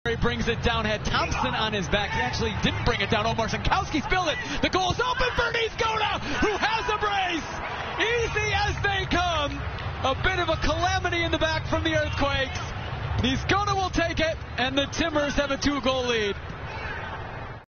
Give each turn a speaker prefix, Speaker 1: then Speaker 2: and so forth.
Speaker 1: He brings it down, had Thompson on his back. He actually didn't bring it down. Omar Sinkowski spilled it. The goal's open for Niezgoda, who has a brace. Easy as they come. A bit of a calamity in the back from the Earthquakes. Niezgoda will take it, and the Timbers have a 2-goal lead.